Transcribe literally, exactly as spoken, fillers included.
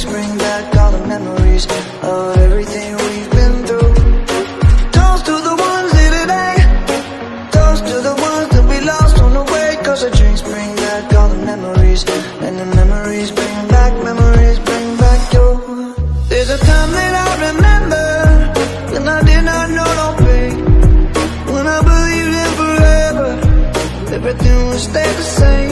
bring back all the memories of everything we've been through. Toast to the ones here today, toast to the ones that we lost on the way. Cause the drinks bring back all the memories, and the memories bring back, memories bring back you. There's a time that I remember when I did not know no pain, when I believed in forever, everything would stay the same.